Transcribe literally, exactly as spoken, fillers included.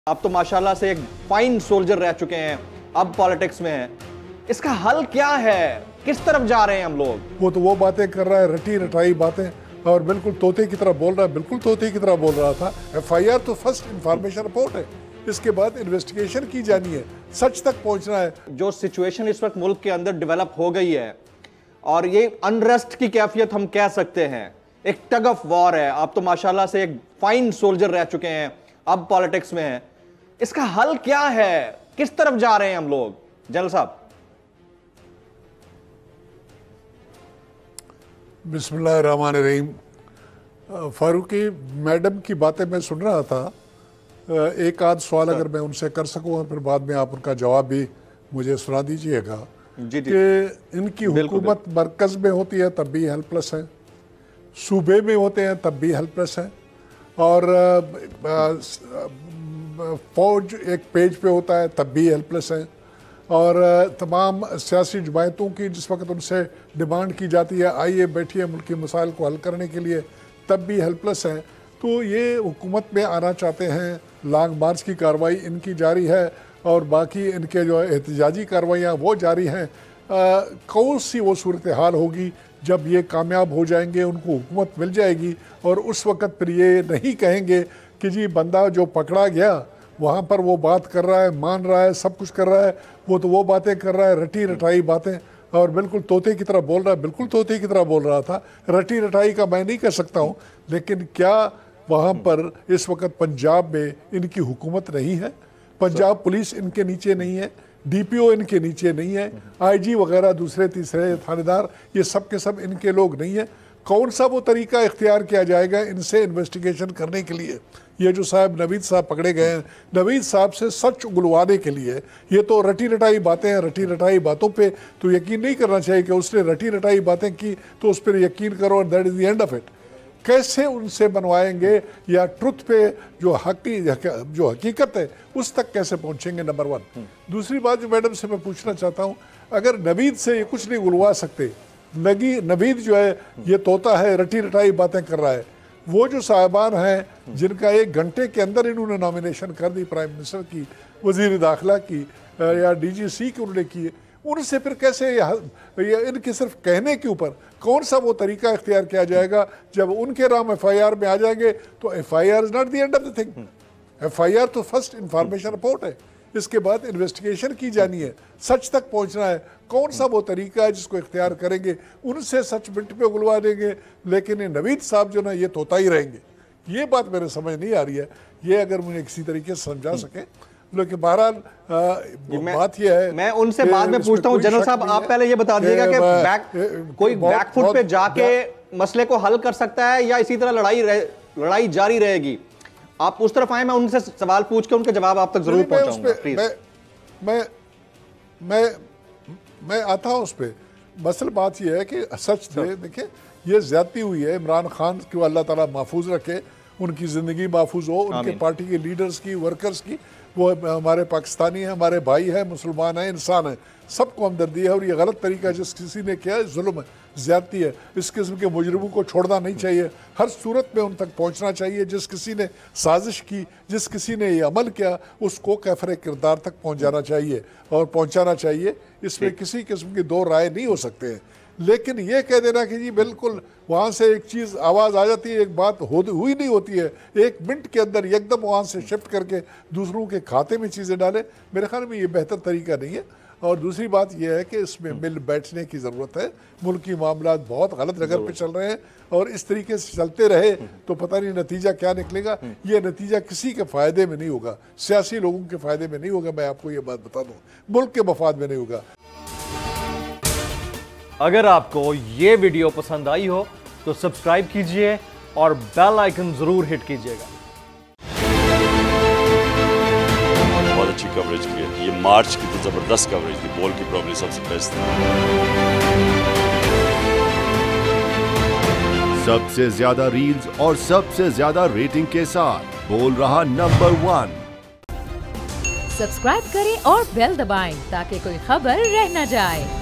आप तो माशाल्लाह से एक फाइन सोल्जर रह चुके हैं, अब पॉलिटिक्स में हैं। इसका हल क्या है, किस तरफ जा रहे हैं हम लोग? वो तो वो बातें कर रहा है, रटी रटाई बातें, और बिल्कुल तोते की तरह बोल रहा है, बिल्कुल तोते की तरह बोल रहा था। एफ आई आर तो फर्स्ट इंफॉर्मेशन रिपोर्ट है, इसके बाद इन्वेस्टिगेशन की जानी है, सच तक पहुंचना है। जो सिचुएशन इस वक्त मुल्क के अंदर डेवलप हो गई है और ये अनरेस्ट की कैफियत हम कह सकते हैं, एक टग ऑफ वॉर है। आप तो माशाल्लाह से एक फाइन सोल्जर रह चुके हैं, अब पॉलिटिक्स में हैं। इसका हल क्या है, किस तरफ जा रहे हैं हम लोग, जनरल साहब? बिस्मिल्लाहिर्रहमानिर्रहीम। फारूकी मैडम की बातें मैं सुन रहा था, एक आध सवाल अगर मैं उनसे कर सकूँ, फिर बाद में आप उनका जवाब भी मुझे सुना दीजिएगा कि इनकी हुकूमत मरकज़ में होती है तब भी हेल्पलेस है, सूबे में होते हैं तब भी हेल्पलेस है, और फौज एक पेज पे होता है तब भी हेल्पलेस है, और तमाम सियासी जमायतों की जिस वक्त उनसे डिमांड की जाती है आइए बैठिए मुल्की मसाइल को हल करने के लिए, तब भी हेल्पलेस हैं। तो ये हुकूमत में आना चाहते हैं, लॉन्ग मार्च की कार्रवाई इनकी जारी है और बाकी इनके जो एहतजाजी कार्रवाइयाँ वो जारी हैं। कौन सी वो सूरत हाल होगी जब ये कामयाब हो जाएंगे, उनको हुकूमत मिल जाएगी, और उस वक़्त फिर ये नहीं कहेंगे कि जी बंदा जो पकड़ा गया वहाँ पर वो बात कर रहा है, मान रहा है, सब कुछ कर रहा है, वो तो वो बातें कर रहा है, रटी रटाई बातें, और बिल्कुल तोते की तरह बोल रहा है, बिल्कुल तोते की तरह बोल रहा था। रटी रटाई का मैं नहीं कह सकता हूँ, लेकिन क्या वहाँ पर इस वक्त पंजाब में इनकी हुकूमत नहीं है? पंजाब पुलिस इनके नीचे नहीं है, डी पी ओ इनके नीचे नहीं है, आई जी वगैरह दूसरे तीसरे थानेदार ये सब के सब इनके लोग नहीं है। कौन सा वो तरीका इख्तियार किया जाएगा इनसे इन्वेस्टिगेशन करने के लिए? ये जो साहब नवीद साहब पकड़े गए हैं, नवीद साहब से सच उगलवाने के लिए, ये तो रटी रटाई बातें हैं, रटी रटाई बातों पे तो यकीन नहीं करना चाहिए कि उसने रटी रटाई बातें की तो उस पर यकीन करो और that is the end of it. कैसे उनसे बनवाएंगे, या ट्रुथ पे जो हकी जो हकीकत है उस तक कैसे पहुंचेंगे, नंबर वन। दूसरी बात जो मैडम से मैं पूछना चाहता हूँ, अगर नवीद से ये कुछ नहीं उगलवा सकते, नगी नवीद जो है ये तोता है, रटी रटाई बातें कर रहा है, वो जो साहिबान हैं जिनका एक घंटे के अंदर इन्होंने नॉमिनेशन कर दी, प्राइम मिनिस्टर की, वजीर दाखिला की, या डी जी सी की उन्होंने की, उनसे फिर कैसे या इनके सिर्फ कहने के ऊपर कौन सा वो तरीका इख्तियार किया जाएगा? जब उनके नाम एफ आई आर में आ जाएंगे तो F I R is not the end of the thing. F I R तो फर्स्ट इंफॉर्मेशन रिपोर्ट है, इसके बाद इन्वेस्टिगेशन की जानी है, सच तक पहुंचना है। कौन सा वो तरीका है जिसको इख्तियार करेंगे? उनसे सच मिनट पे उगलवा देंगे, लेकिन ये नवीद साहब जो ना ये तोता ही रहेंगे। ये बात मेरे समझ नहीं आ रही है, ये अगर मुझे किसी तरीके से समझा सके। लेकिन बहरहाल बात ये है, मैं उनसे बाद में पूछता हूँ। जनरल साहब आप पहले ये बता दीजिएगा कि बैक कोई बैकफुट पे जाके मसले को हल कर सकता है या इसी तरह लड़ाई लड़ाई जारी रहेगी? आप उस तरफ आए, मैं उनसे सवाल पूछ के उनके जवाब आप तक जरूर पहुंचाऊंगा प्लीज। मैं मैं मैं मैं आता हूं उस पर। मसल बात यह है कि सच थे, देखिए ये ज्यादती हुई है, इमरान खान को अल्लाह ताला महफूज रखे, उनकी ज़िंदगी महफूज हो, उनके पार्टी के लीडर्स की, वर्कर्स की। वो हमारे पाकिस्तानी हैं, हमारे भाई हैं, मुसलमान हैं, इंसान हैं, सबको हमदर्दी है। और ये गलत तरीका जिस किसी ने किया है जुल्म है, ज्यादती है। इस किस्म के मुजरिमों को छोड़ना नहीं चाहिए, हर सूरत में उन तक पहुंचना चाहिए। जिस किसी ने साजिश की, जिस किसी ने ये अमल किया, उसको कैफरे किरदार तक पहुंचाना चाहिए और पहुंचाना चाहिए। इसमें किसी किस्म की दो राय नहीं हो सकते हैं। लेकिन ये कह देना कि जी बिल्कुल वहाँ से एक चीज़ आवाज़ आ जाती है, एक बात हो हुई नहीं होती है, एक मिनट के अंदर एकदम वहाँ से शिफ्ट करके दूसरों के खाते में चीज़ें डालें, मेरे ख्याल में ये बेहतर तरीका नहीं है। और दूसरी बात यह है कि इसमें मिल बैठने की ज़रूरत है। मुल्की मामला बहुत गलत जगह पे चल रहे हैं और इस तरीके से चलते रहे तो पता नहीं नतीजा क्या निकलेगा। ये नतीजा किसी के फ़ायदे में नहीं होगा, सियासी लोगों के फ़ायदे में नहीं होगा, मैं आपको ये बात बता दूँ, मुल्क के मफाद में नहीं होगा। अगर आपको ये वीडियो पसंद आई हो तो सब्सक्राइब कीजिए और बेल आइकन जरूर हिट कीजिएगा। बहुत अच्छी कवरेज की है, ये मार्च की तो जबरदस्त कवरेज थी, बॉल की प्रॉब्लम सबसे बेस्ट थी। सबसे ज्यादा रील्स और सबसे ज्यादा रेटिंग के साथ बोल रहा नंबर वन। सब्सक्राइब करें और बेल दबाएं ताकि कोई खबर रह न जाए।